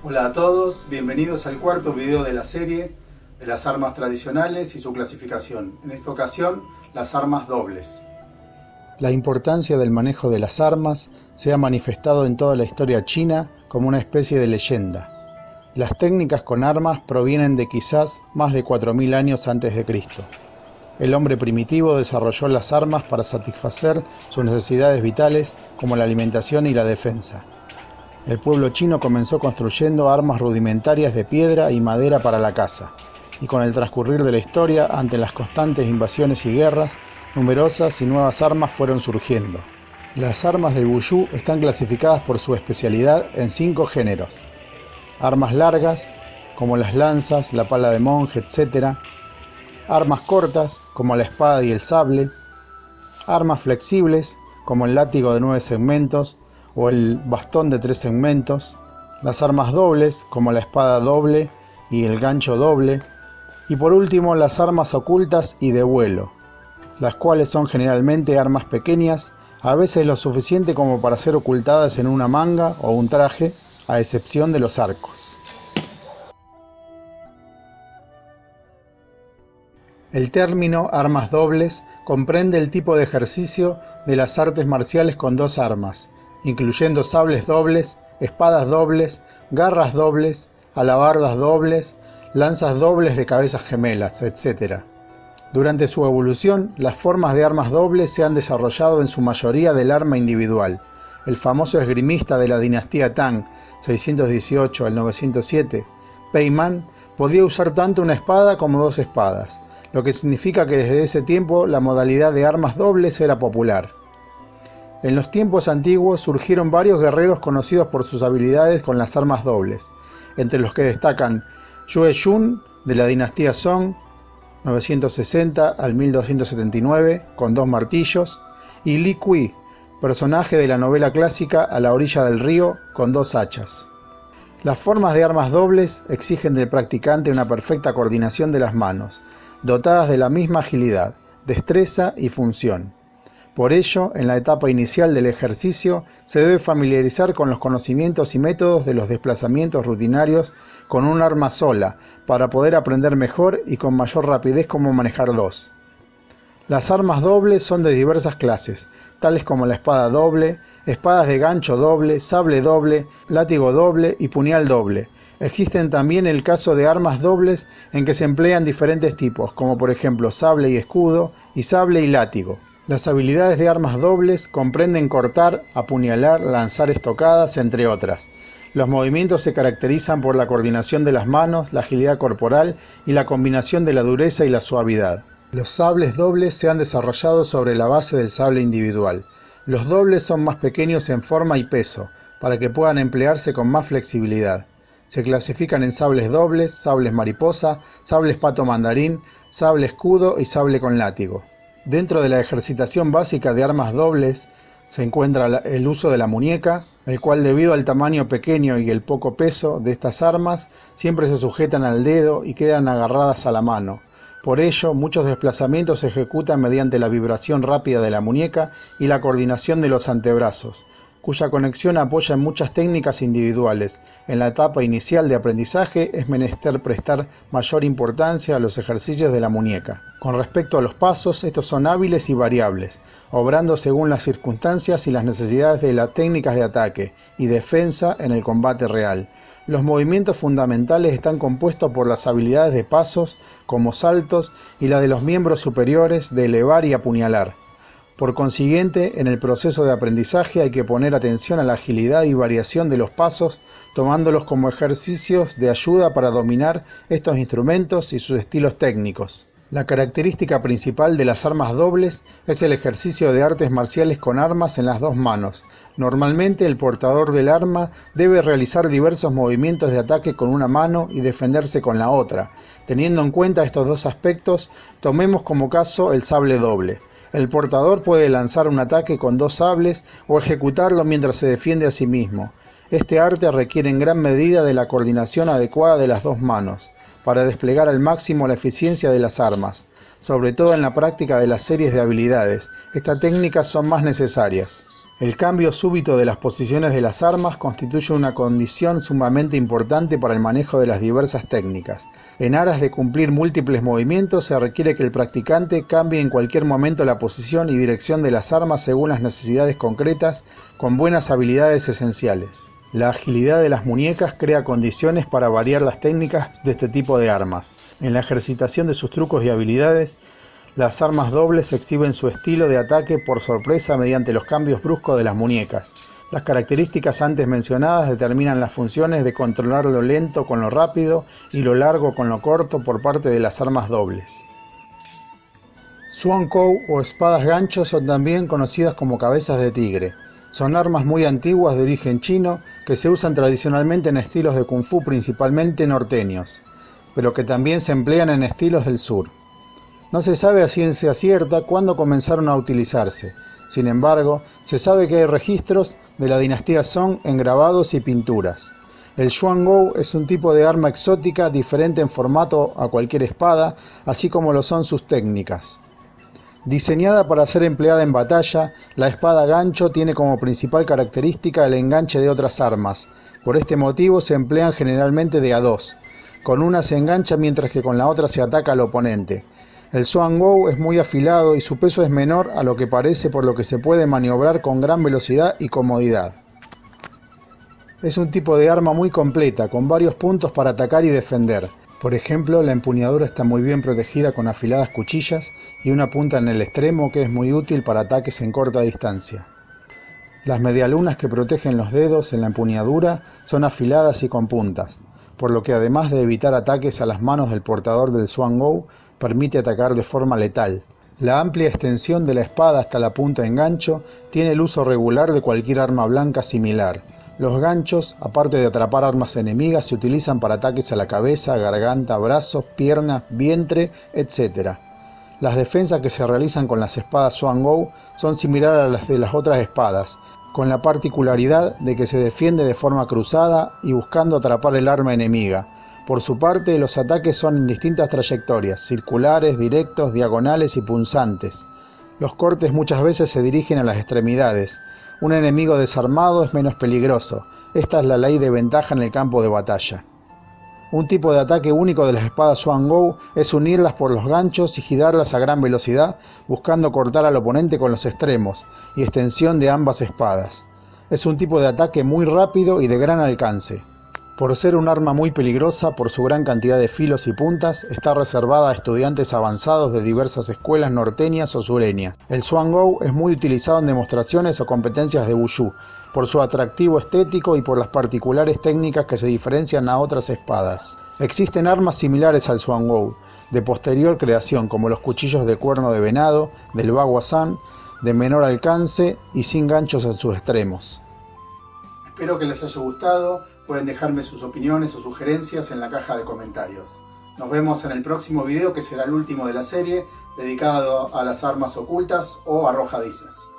Hola a todos, bienvenidos al cuarto video de la serie de las armas tradicionales y su clasificación. En esta ocasión, las armas dobles. La importancia del manejo de las armas se ha manifestado en toda la historia china como una especie de leyenda. Las técnicas con armas provienen de quizás más de 4000 años antes de Cristo. El hombre primitivo desarrolló las armas para satisfacer sus necesidades vitales como la alimentación y la defensa. El pueblo chino comenzó construyendo armas rudimentarias de piedra y madera para la caza, y con el transcurrir de la historia, ante las constantes invasiones y guerras, numerosas y nuevas armas fueron surgiendo. Las armas de Wushu están clasificadas por su especialidad en 5 géneros. Armas largas, como las lanzas, la pala de monje, etc. Armas cortas, como la espada y el sable. Armas flexibles, como el látigo de 9 segmentos, o el bastón de 3 segmentos, las armas dobles como la espada doble y el gancho doble, y por último las armas ocultas y de vuelo, las cuales son generalmente armas pequeñas, a veces lo suficiente como para ser ocultadas en una manga o un traje, a excepción de los arcos. El término armas dobles comprende el tipo de ejercicio de las artes marciales con 2 armas, incluyendo sables dobles, espadas dobles, garras dobles, alabardas dobles, lanzas dobles de cabezas gemelas, etc. Durante su evolución, las formas de armas dobles se han desarrollado en su mayoría del arma individual. El famoso esgrimista de la dinastía Tang, 618 al 907, Pei Man, podía usar tanto una espada como 2 espadas, lo que significa que desde ese tiempo la modalidad de armas dobles era popular. En los tiempos antiguos surgieron varios guerreros conocidos por sus habilidades con las armas dobles, entre los que destacan Yue Jun de la dinastía Song, 960 al 1279, con 2 martillos, y Li Kui, personaje de la novela clásica A la orilla del río, con 2 hachas. Las formas de armas dobles exigen del practicante una perfecta coordinación de las manos, dotadas de la misma agilidad, destreza y función. Por ello, en la etapa inicial del ejercicio, se debe familiarizar con los conocimientos y métodos de los desplazamientos rutinarios con un arma sola, para poder aprender mejor y con mayor rapidez cómo manejar 2. Las armas dobles son de diversas clases, tales como la espada doble, espadas de gancho doble, sable doble, látigo doble y puñal doble. Existen también el caso de armas dobles en que se emplean diferentes tipos, como por ejemplo sable y escudo, y sable y látigo. Las habilidades de armas dobles comprenden cortar, apuñalar, lanzar estocadas, entre otras. Los movimientos se caracterizan por la coordinación de las manos, la agilidad corporal y la combinación de la dureza y la suavidad. Los sables dobles se han desarrollado sobre la base del sable individual. Los dobles son más pequeños en forma y peso, para que puedan emplearse con más flexibilidad. Se clasifican en sables dobles, sables mariposa, sables pato mandarín, sable escudo y sable con látigo. Dentro de la ejercitación básica de armas dobles se encuentra el uso de la muñeca, el cual debido al tamaño pequeño y el poco peso de estas armas, siempre se sujetan al dedo y quedan agarradas a la mano. Por ello, muchos desplazamientos se ejecutan mediante la vibración rápida de la muñeca y la coordinación de los antebrazos, cuya conexión apoya en muchas técnicas individuales. En la etapa inicial de aprendizaje es menester prestar mayor importancia a los ejercicios de la muñeca. Con respecto a los pasos, estos son hábiles y variables, obrando según las circunstancias y las necesidades de las técnicas de ataque y defensa en el combate real. Los movimientos fundamentales están compuestos por las habilidades de pasos, como saltos, y la de los miembros superiores de elevar y apuñalar. Por consiguiente, en el proceso de aprendizaje hay que poner atención a la agilidad y variación de los pasos, tomándolos como ejercicios de ayuda para dominar estos instrumentos y sus estilos técnicos. La característica principal de las armas dobles es el ejercicio de artes marciales con armas en las 2 manos. Normalmente el portador del arma debe realizar diversos movimientos de ataque con una mano y defenderse con la otra. Teniendo en cuenta estos 2 aspectos, tomemos como caso el sable doble. El portador puede lanzar un ataque con 2 sables o ejecutarlo mientras se defiende a sí mismo. Este arte requiere en gran medida de la coordinación adecuada de las 2 manos, para desplegar al máximo la eficiencia de las armas, sobre todo en la práctica de las series de habilidades. Estas técnicas son más necesarias. El cambio súbito de las posiciones de las armas constituye una condición sumamente importante para el manejo de las diversas técnicas. En aras de cumplir múltiples movimientos, se requiere que el practicante cambie en cualquier momento la posición y dirección de las armas según las necesidades concretas, con buenas habilidades esenciales. La agilidad de las muñecas crea condiciones para variar las técnicas de este tipo de armas. En la ejercitación de sus trucos y habilidades, las armas dobles exhiben su estilo de ataque por sorpresa mediante los cambios bruscos de las muñecas. Las características antes mencionadas determinan las funciones de controlar lo lento con lo rápido y lo largo con lo corto por parte de las armas dobles. Xuankou o espadas gancho son también conocidas como cabezas de tigre. Son armas muy antiguas de origen chino que se usan tradicionalmente en estilos de kung fu principalmente norteños, pero que también se emplean en estilos del sur. No se sabe a ciencia cierta cuándo comenzaron a utilizarse. Sin embargo, se sabe que hay registros de la dinastía Song en grabados y pinturas. El Xuankou es un tipo de arma exótica diferente en formato a cualquier espada, así como lo son sus técnicas. Diseñada para ser empleada en batalla, la espada gancho tiene como principal característica el enganche de otras armas. Por este motivo se emplean generalmente de a dos. Con una se engancha mientras que con la otra se ataca al oponente. El Xuankou es muy afilado y su peso es menor a lo que parece, por lo que se puede maniobrar con gran velocidad y comodidad. Es un tipo de arma muy completa, con varios puntos para atacar y defender. Por ejemplo, la empuñadura está muy bien protegida con afiladas cuchillas y una punta en el extremo que es muy útil para ataques en corta distancia. Las medialunas que protegen los dedos en la empuñadura son afiladas y con puntas, por lo que además de evitar ataques a las manos del portador del Xuankou, permite atacar de forma letal. La amplia extensión de la espada hasta la punta en gancho tiene el uso regular de cualquier arma blanca similar. Los ganchos, aparte de atrapar armas enemigas, se utilizan para ataques a la cabeza, garganta, brazos, piernas, vientre, etc. Las defensas que se realizan con las espadas Xuankou son similares a las de las otras espadas, con la particularidad de que se defiende de forma cruzada y buscando atrapar el arma enemiga. Por su parte, los ataques son en distintas trayectorias, circulares, directos, diagonales y punzantes. Los cortes muchas veces se dirigen a las extremidades. Un enemigo desarmado es menos peligroso. Esta es la ley de ventaja en el campo de batalla. Un tipo de ataque único de las espadas Xuankou es unirlas por los ganchos y girarlas a gran velocidad, buscando cortar al oponente con los extremos y extensión de ambas espadas. Es un tipo de ataque muy rápido y de gran alcance. Por ser un arma muy peligrosa por su gran cantidad de filos y puntas, está reservada a estudiantes avanzados de diversas escuelas norteñas o sureñas. El Xuankou es muy utilizado en demostraciones o competencias de Wushu, por su atractivo estético y por las particulares técnicas que se diferencian a otras espadas. Existen armas similares al Xuankou, de posterior creación, como los cuchillos de cuerno de venado, del Baguazhang, de menor alcance y sin ganchos en sus extremos. Espero que les haya gustado. Pueden dejarme sus opiniones o sugerencias en la caja de comentarios. Nos vemos en el próximo video, que será el último de la serie, dedicado a las armas ocultas o arrojadizas.